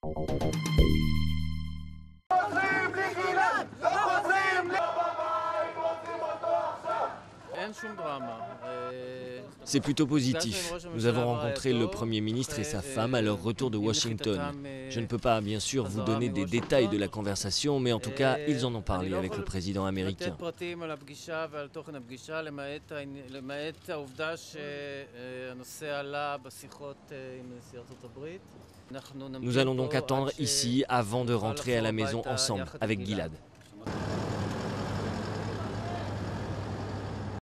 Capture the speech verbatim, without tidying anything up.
C'est plutôt positif. Nous avons rencontré le Premier ministre et sa femme à leur retour de Washington. Je ne peux pas, bien sûr, vous donner des détails de la conversation, mais en tout cas, ils en ont parlé avec le président américain. Nous allons donc attendre ici avant de rentrer à la maison ensemble avec Gilad.